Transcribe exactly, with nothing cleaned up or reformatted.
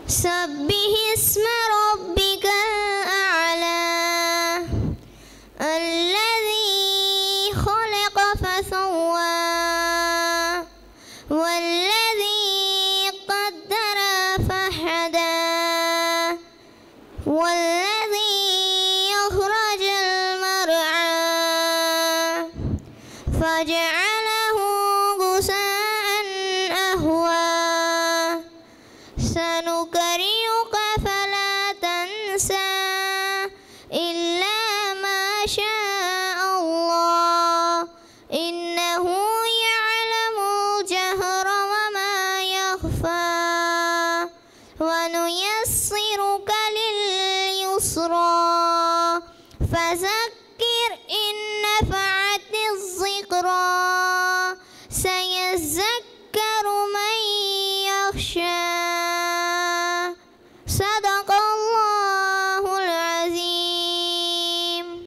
سبح اسم ربك الأعلى الذي خلق فسوى والذي قدر فهدى والذي أخرج المرعى فجعله غثاء أهوى سنقرئك فلا تنسى إلا ما شاء الله إنه يعلم الجهر وما يخفى ونيسرك لليسرى فذكر إن نفعت الذكرى سيذكر